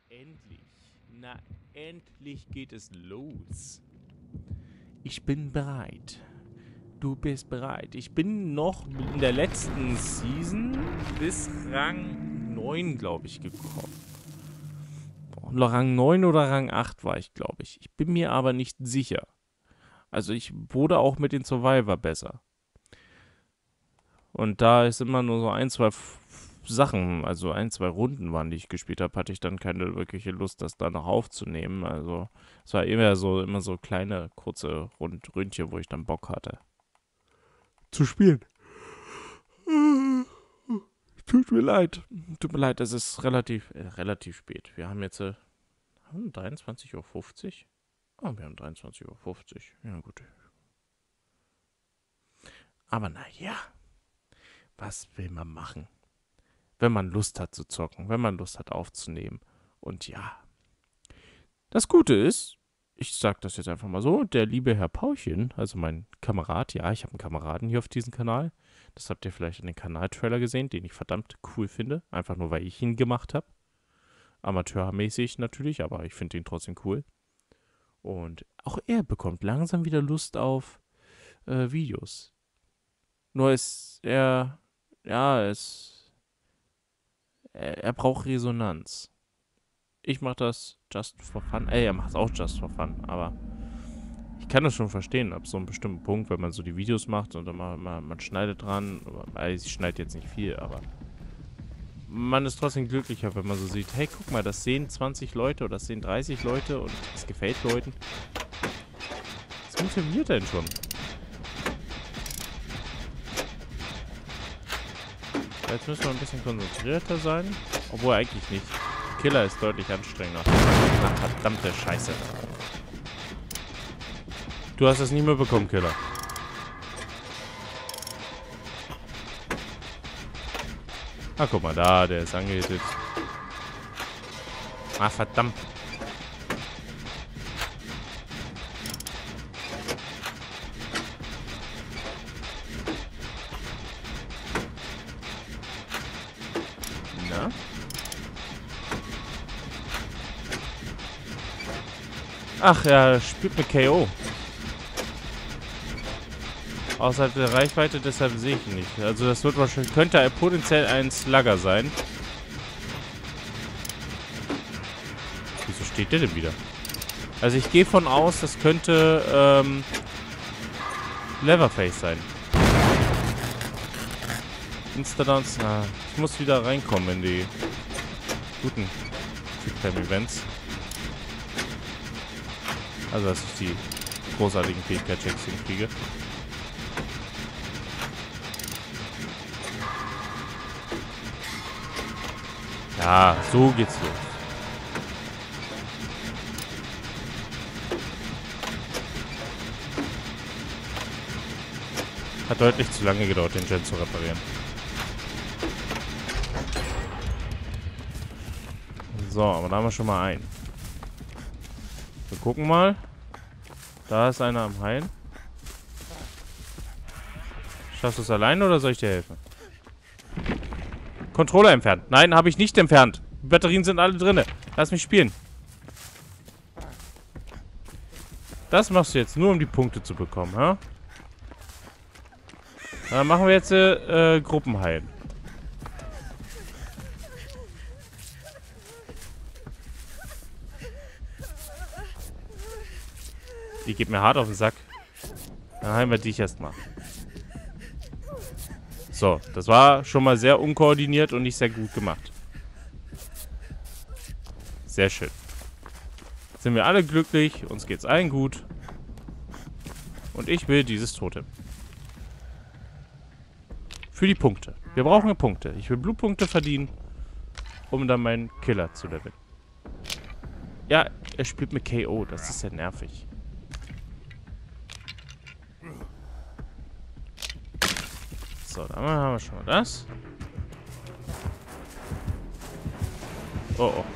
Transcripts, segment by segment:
endlich. Na, endlich geht es los. Ich bin bereit. Du bist bereit. Ich bin noch in der letzten Season bis Rang 9, glaube ich, gekommen. Rang 9 oder Rang 8 war ich, glaube ich. Ich bin mir aber nicht sicher. Also ich wurde auch mit den Survivor besser. Und da ist immer nur so ein, zwei Sachen, also ein, zwei Runden waren, die ich gespielt habe, hatte ich dann keine wirkliche Lust, das da noch aufzunehmen. Also es war immer so kleine, kurze Ründchen, wo ich dann Bock hatte zu spielen. Tut mir leid, es ist relativ spät. Wir haben jetzt 23:50 Uhr. Ah, wir haben 23:50 Uhr. Ja, gut. Aber naja, was will man machen? Wenn man Lust hat zu zocken, wenn man Lust hat aufzunehmen. Und ja, das Gute ist, ich sag das jetzt einfach mal so, der liebe Herr Pauchen, also mein Kamerad, ja, ich habe einen Kameraden hier auf diesem Kanal. Das habt ihr vielleicht in den Kanaltrailer gesehen, den ich verdammt cool finde. Einfach nur, weil ich ihn gemacht habe. Amateurmäßig natürlich, aber ich finde ihn trotzdem cool. Und auch er bekommt langsam wieder Lust auf Videos. Nur er braucht Resonanz. Ich mache das just for fun. Er macht es auch just for fun, aber ich kann das schon verstehen, ab so einem bestimmten Punkt, wenn man so die Videos macht und dann man schneidet dran. Ich schneide jetzt nicht viel, aber man ist trotzdem glücklicher, wenn man so sieht, hey, guck mal, das sehen 20 Leute oder das sehen 30 Leute und es gefällt Leuten. Was funktioniert denn schon? Jetzt müssen wir ein bisschen konzentrierter sein. Obwohl eigentlich nicht. Killer ist deutlich anstrengender. Ach, verdammte Scheiße. Du hast es nicht mehr bekommen, Killer. Ah, guck mal da, der ist angehittet. Ah, verdammt. Na? Ach, er spielt mit KO. Außerhalb der Reichweite, deshalb sehe ich ihn nicht. Also das wird wahrscheinlich, könnte potenziell ein Slugger sein. Wieso steht der denn wieder? Also ich gehe von aus, das könnte Leatherface sein. Instadance, ich muss wieder reinkommen in die guten Quick-Time-Events. Also dass ich die großartigen Fähigkeitschecks hinkriege. Ja, so geht's los. Hat deutlich zu lange gedauert, den Gen zu reparieren. So, aber da haben wir schon mal einen. Wir gucken mal. Da ist einer am Heilen. Schaffst du es alleine oder soll ich dir helfen? Controller entfernt. Nein, habe ich nicht entfernt. Die Batterien sind alle drin. Lass mich spielen. Das machst du jetzt nur, um die Punkte zu bekommen, ha? Dann machen wir jetzt Gruppenheilen. Die geht mir hart auf den Sack. Dann heilen wir dich erstmal. So, das war schon mal sehr unkoordiniert und nicht sehr gut gemacht. Sehr schön. Jetzt sind wir alle glücklich, uns geht's allen gut. Und ich will dieses Totem. Für die Punkte. Wir brauchen Punkte. Ich will Blutpunkte verdienen, um dann meinen Killer zu leveln. Ja, er spielt mit KO, das ist ja nervig. So, dann haben wir schon mal das. Oh, oh.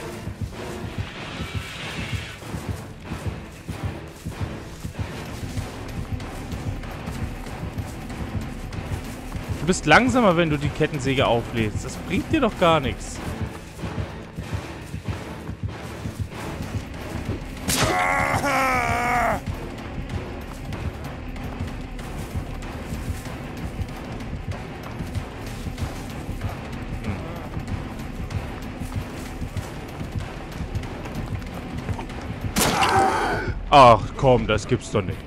Du bist langsamer, wenn du die Kettensäge auflädst. Das bringt dir doch gar nichts. Ach komm, das gibt's doch nicht.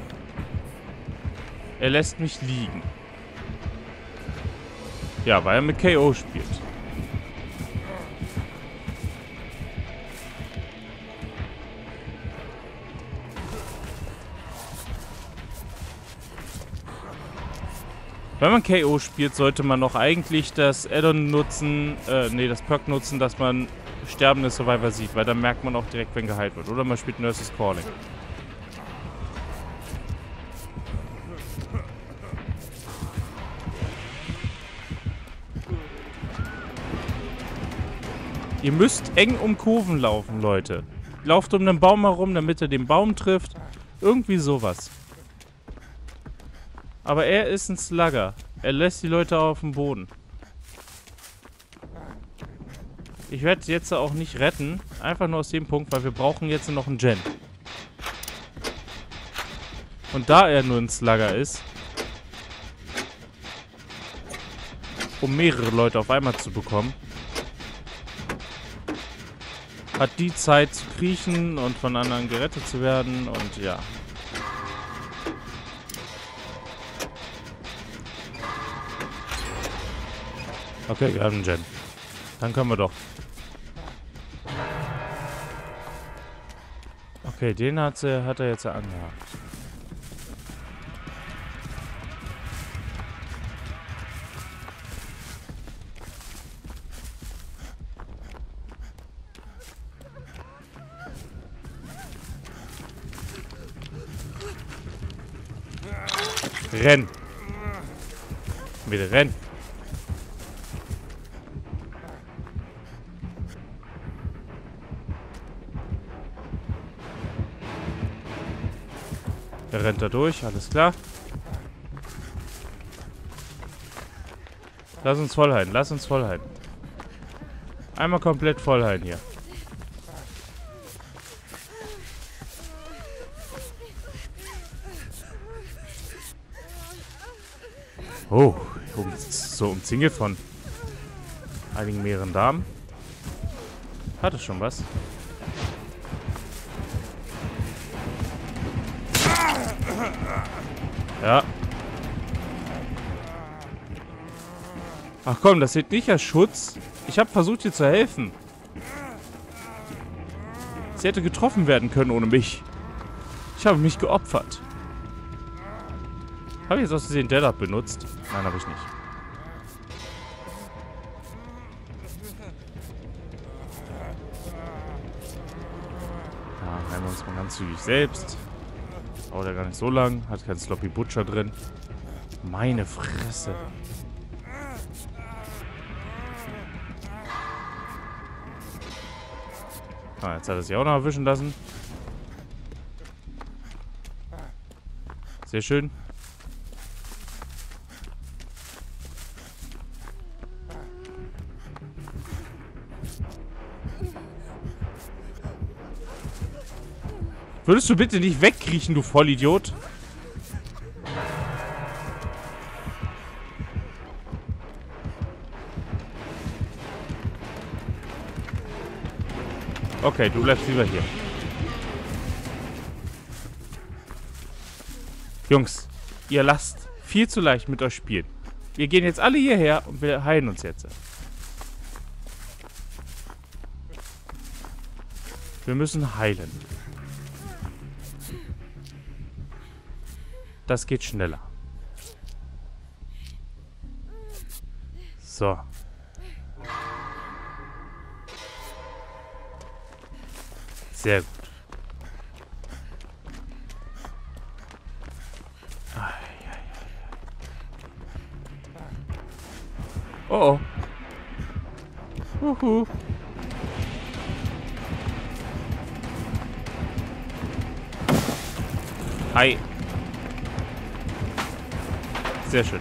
Er lässt mich liegen. Ja, weil er mit KO spielt. Wenn man KO spielt, sollte man noch eigentlich das Add-on nutzen, das Perk nutzen, dass man sterbende Survivor sieht, weil dann merkt man auch direkt, wenn geheilt wird. Oder man spielt Nurse's Calling. Ihr müsst eng um Kurven laufen, Leute. Lauft um den Baum herum, damit er den Baum trifft. Irgendwie sowas. Aber er ist ein Slugger. Er lässt die Leute auf dem Boden. Ich werde jetzt auch nicht retten. Einfach nur aus dem Punkt, weil wir brauchen jetzt noch einen Gen. Und da er nur ein Slugger ist, um mehrere Leute auf einmal zu bekommen, hat die Zeit zu kriechen und von anderen gerettet zu werden und ja. Okay, wir haben einen Gen. Dann können wir doch. Okay, den hat er jetzt angehakt. Renn! Bitte renn! Er rennt da durch, alles klar. Lass uns voll heilen, lass uns voll heilen. Einmal komplett voll heilen hier. Oh, so umzingelt von einigen mehreren Damen. Hatte schon was. Ja. Ach komm, das sieht nicht als Schutz. Ich habe versucht, ihr zu helfen. Sie hätte getroffen werden können ohne mich. Ich habe mich geopfert. Habe ich jetzt aus Versehen Dead Up benutzt? Nein, habe ich nicht. Ja, heilen wir uns mal ganz zügig selbst. Dauert ja gar nicht so lang. Hat keinen Sloppy Butcher drin. Meine Fresse. Ah, jetzt hat er sich auch noch erwischen lassen. Sehr schön. Würdest du bitte nicht wegkriechen, du Vollidiot? Okay, du bleibst lieber hier. Jungs, ihr lasst viel zu leicht mit euch spielen. Wir gehen jetzt alle hierher und wir heilen uns jetzt. Wir müssen heilen. Das geht schneller. So. Sehr gut. Oh oh. Huhu. Hi. Sehr schön.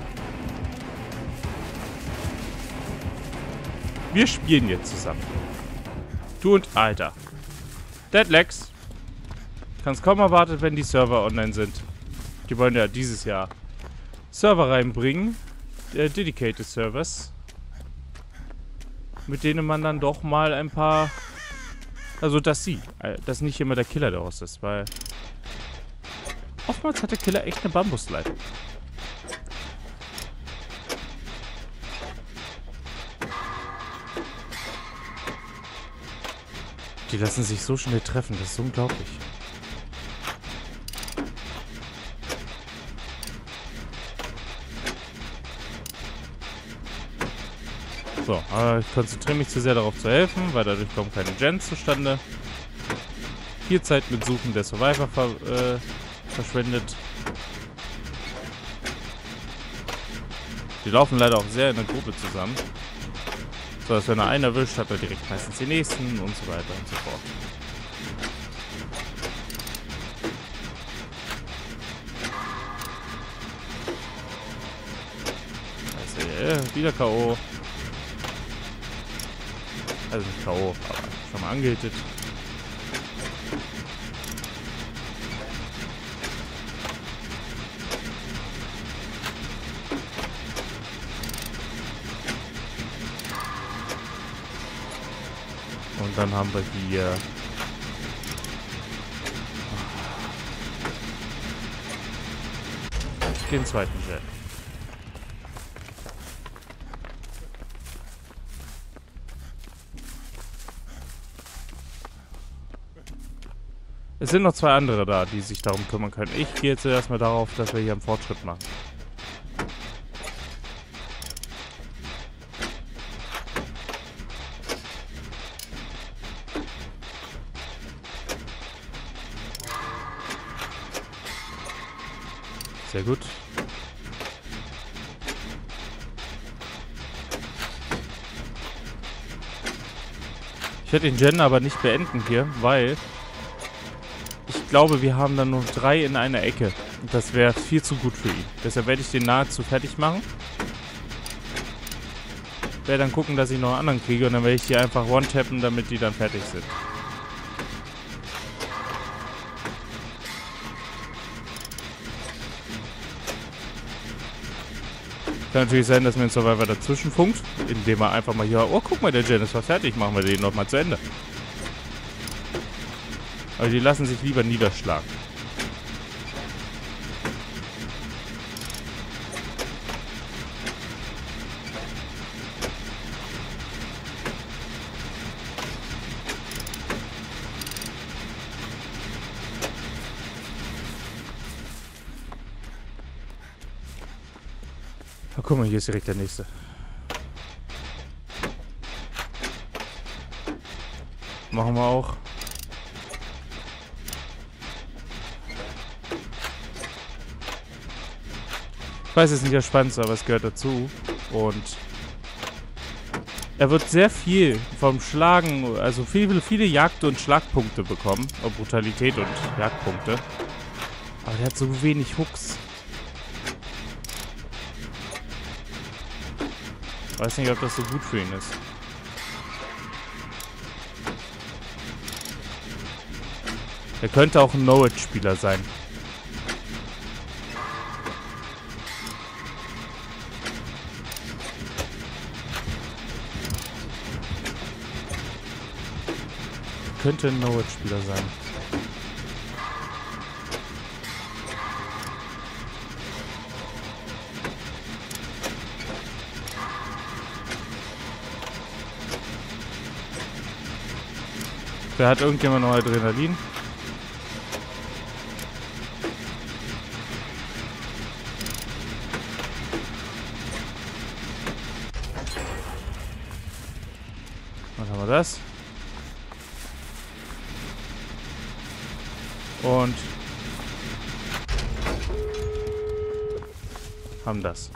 Wir spielen jetzt zusammen. Du und Alter. Deadlegs. Kannst kaum erwartet, wenn die Server online sind. Die wollen ja dieses Jahr Server reinbringen. Dedicated Servers. Mit denen man dann doch mal ein paar Also, dass sie. Dass nicht immer der Killer daraus ist, weil oftmals hat der Killer echt eine Bambusleitung. Die lassen sich so schnell treffen, das ist unglaublich. So, aber ich konzentriere mich zu sehr darauf zu helfen, weil dadurch kommen keine Gens zustande. Viel Zeit mit Suchen der Survivor verschwendet. Die laufen leider auch sehr in der Gruppe zusammen. So, dass wenn er einen erwischt, hat er direkt meistens die nächsten und so weiter und so fort. Also, wieder K.O. Also nicht K.O., aber schon mal angehittet. Und dann haben wir hier den zweiten Jet. Es sind noch zwei andere da, die sich darum kümmern können. Ich gehe jetzt erstmal darauf, dass wir hier einen Fortschritt machen. Sehr gut. Ich werde den Gen aber nicht beenden hier, weil ich glaube, wir haben dann nur 3 in einer Ecke. Und das wäre viel zu gut für ihn. Deshalb werde ich den nahezu fertig machen. Werde dann gucken, dass ich noch einen anderen kriege und dann werde ich die einfach one-tappen, damit die dann fertig sind. Kann natürlich sein, dass mir ein Survivor dazwischen funkt, indem er einfach mal hier, oh guck mal, der Gen ist fast fertig, machen wir den nochmal zu Ende. Aber die lassen sich lieber niederschlagen. Oh, guck mal, hier ist direkt der nächste. Machen wir auch. Ich weiß, es ist nicht das Spannendste, aber es gehört dazu. Und er wird sehr viel vom Schlagen, also viele Jagd- und Schlagpunkte bekommen. Brutalität und Jagdpunkte. Aber der hat so wenig Hooks. Ich weiß nicht, ob das so gut für ihn ist. Er könnte auch ein Knowledge-Spieler sein. Könnte ein Knowledge-Spieler sein. Wer hat irgendjemand noch Adrenalin? Was haben wir das? Und haben das.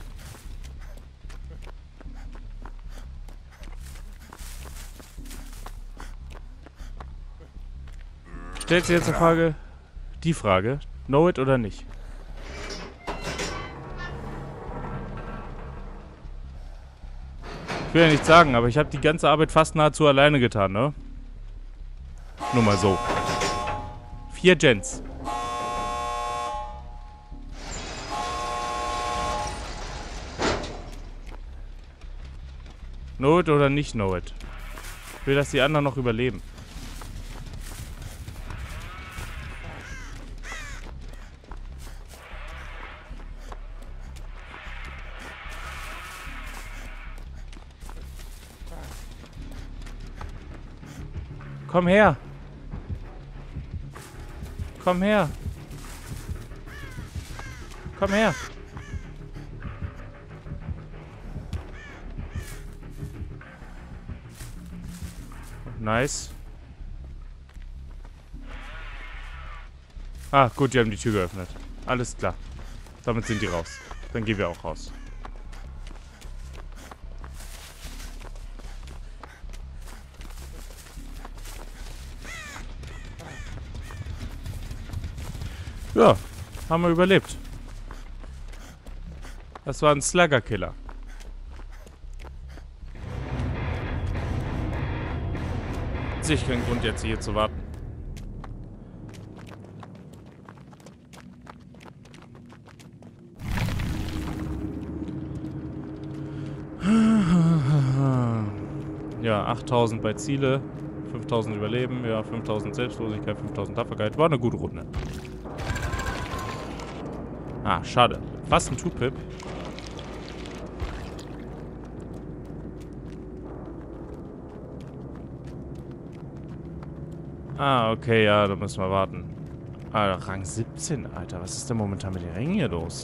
Stellt sich jetzt eine Frage, die Frage, know it oder nicht? Ich will ja nichts sagen, aber ich habe die ganze Arbeit fast nahezu alleine getan, ne? Nur mal so. 4 Gens. Know it oder nicht know it? Ich will, dass die anderen noch überleben. Komm her. Komm her. Komm her. Nice. Ah, gut, die haben die Tür geöffnet. Alles klar. Damit sind die raus. Dann gehen wir auch raus. Ja, haben wir überlebt. Das war ein Slugger-Killer. Sehe ich keinen Grund, jetzt hier zu warten. Ja, 8000 bei Ziele, 5000 Überleben, ja, 5000 Selbstlosigkeit, 5000 Tapferkeit. War eine gute Runde. Ah, schade. Was ein Two-Pip. Ah, okay, ja, da müssen wir warten. Ah, Rang 17, Alter. Was ist denn momentan mit den Rängen hier los?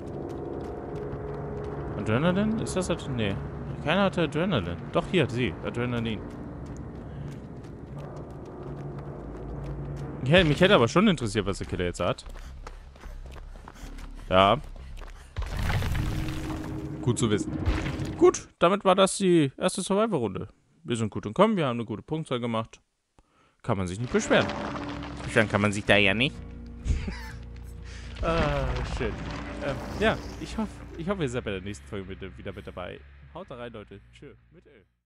Adrenalin? Ist das Adrenalin? Nee. Keiner hatte Adrenalin. Doch, hier, sie. Adrenalin. Ja, mich hätte aber schon interessiert, was der Killer jetzt hat. Ja. Gut zu wissen. Gut, damit war das die erste Survival-Runde. Wir sind gut entkommen, wir haben eine gute Punktzahl gemacht. Kann man sich nicht beschweren. Beschweren kann man sich da ja nicht. Ah, schön. Ja, ich hoffe, ihr seid bei der nächsten Folge wieder mit dabei. Haut da rein, Leute. Tschö. Mit Ö.